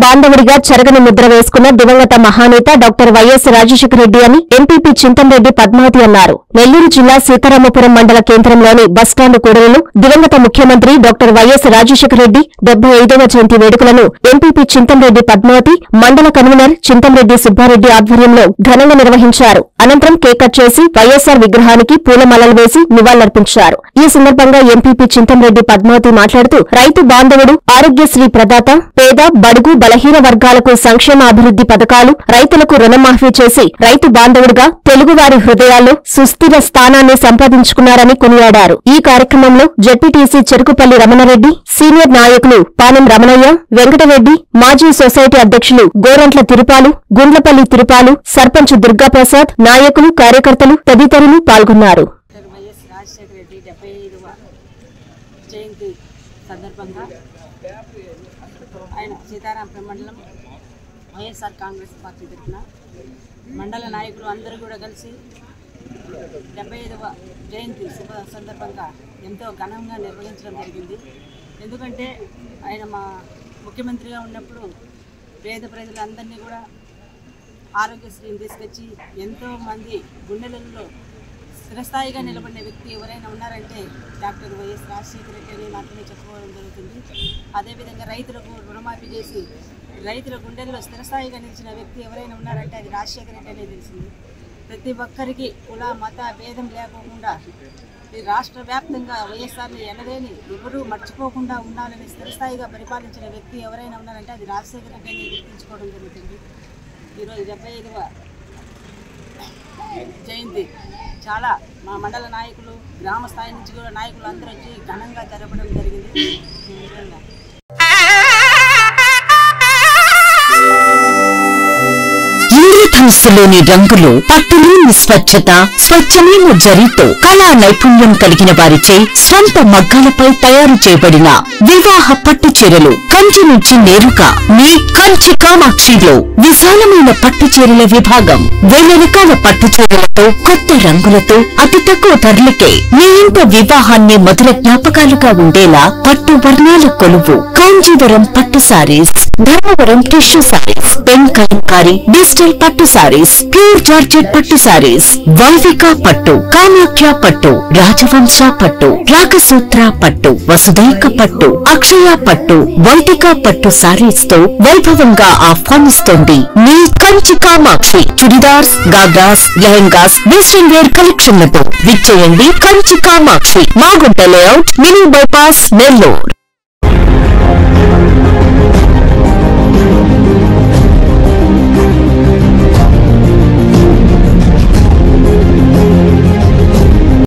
బాంధవుడిగా చెరగని ముద్ర వేసుకున్న దివంగత మహానేత డాక్టర్ వైఎస్ రాజశేఖర రెడ్డి అని ఎంపీపీ చింతమరెడ్డి పద్మావతి అన్నారు. నెల్లూరు జిల్లా సీతారామపురం మండల కేంద్రంలోని బస్టాండ్ కూడలిలో దివంగత ముఖ్యమంత్రి డాక్టర్ వైఎస్ రాజశేఖర రెడ్డి 75వ జయంతి వేడుకలను ఎంపీపీ చింతమరెడ్డి పద్మావతి, మండల కన్వీనర్ చింతమరెడ్డి సుబ్బారెడ్డి ఆధ్వర్యంలో ఘనంగా నిర్వహించారు. అనంతరం కేక్ కట్ చేసి వైఎస్సార్ విగ్రహానికి పూలమాలలు వేసి నివాళులర్పించారు. ఈ సందర్భంగా ఎంపీపీ చింతమరెడ్డి పద్మావతి మాట్లాడుతూ రైతు బాంధవుడు, ఆరోగ్యశ్రీ ప్రదాత, పేద బడుగు బలహీన వర్గాలకు సంక్షేమ అభివృద్ధి పథకాలు, రైతులకు రుణమాఫీ చేసి రైతు బాంధవుడిగా తెలుగువారి హృదయాల్లో సుస్థిర స్థానాన్ని సంపాదించుకున్నారని కొనియాడారు. ఈ కార్యక్రమంలో జెడ్పీటీసీ చెరుకుపల్లి రమణారెడ్డి, సీనియర్ నాయకులు పానం రమణయ్య, వెంకటరెడ్డి, మాజీ సొసైటీ అధ్యక్షులు గోరంట్ల తిరుపాలు, గుండ్లపల్లి తిరుపాలు, సర్పంచ్ దుర్గాప్రసాద్, నాయకులు, కార్యకర్తలు తదితరులు పాల్గొన్నారు. జయంతి సందర్భంగా ఆయన సీతారామపురం మండలం వైఎస్ఆర్ కాంగ్రెస్ పార్టీ తరఫున మండల నాయకులు అందరూ కూడా కలిసి 75వ జయంతి శుభ సందర్భంగా ఎంతో ఘనంగా నిర్వహించడం జరిగింది. ఎందుకంటే ఆయన మా ముఖ్యమంత్రిగా ఉన్నప్పుడు పేద ప్రజలందరినీ కూడా ఆరోగ్యశ్రీని తీసుకొచ్చి ఎంతోమంది గుండెలలో స్థిరస్థాయిగా నిలబడిన వ్యక్తి ఎవరైనా ఉన్నారంటే డాక్టర్ వైఎస్ రాజశేఖర రెడ్డి అని మాత్రమే చెప్పుకోవడం జరుగుతుంది. అదేవిధంగా రైతులకు రుణమాఫీ చేసి రైతుల గుండెల్లో స్థిరస్థాయిగా నిలిచిన వ్యక్తి ఎవరైనా ఉన్నారంటే అది రాజశేఖర రెడ్డి అనే తెలిసింది. ప్రతి ఒక్కరికి కుల మత భేదం లేకుండా ఈ రాష్ట్ర వ్యాప్తంగా వైఎస్ఆర్ని ఎనలేని ఎవరూ మర్చిపోకుండా ఉండాలని స్థిరస్థాయిగా పరిపాలించిన వ్యక్తి ఎవరైనా ఉన్నారంటే అది రాజశేఖర రెడ్డి అని గుర్తించుకోవడం జరుగుతుంది. ఈరోజు 75వ జయంతి చాలా మా మండల నాయకులు, గ్రామ స్థాయి నుంచి కూడా నాయకులు అందరూ వచ్చి ఘనంగా జరపడం జరిగింది. ఇంద్రధనుస్సులోని రంగులు, పట్టులోని స్వచ్ఛత, స్వచ్ఛమైన జరీతో కళా నైపుణ్యం కలిగిన వారిచే స్వంత మగ్గాలపై తయారు చేయబడిన వివాహ పట్టు చీరలు కంచి నుంచి నేరుగా మీ కంచి కామాక్షిలో విశాలమైన పట్టు చీరల విభాగం. వేల రకాల పట్టు చీరలతో, కొత్త రంగులతో అతి తక్కువ ధరలకే మీ ఇంట వివాహాన్ని మధుర జ్ఞాపకాలుగా ఉండేలా పట్టు వర్ణాల కొలువు కాంజీవరం పట్టు sarees, Dharmavaram tissue sarees, pen Kalamkari digital పట్టు సారీస్, ప్యూర్ జార్జెట్ పట్టు సారీస్, వైవిక పట్టు, కామాఖ్య పట్టు, రాజవంశ పట్టు, రాగసూత్ర పట్టు, వసుదైక పట్టు, అక్షయ పట్టు, వైదిక పట్టు సారీస్ తో వైభవంగా ఆహ్వానిస్తోంది మీ కంచి కామాక్షి. చుడిదార్స్, గాగ్రాస్, లెహెంగాస్, వెస్టర్న్ వేర్ కలెక్షన్లతో విచ్చేయండి Kanchi Kamakshi, Magunta layout, mini bypass, Nellore.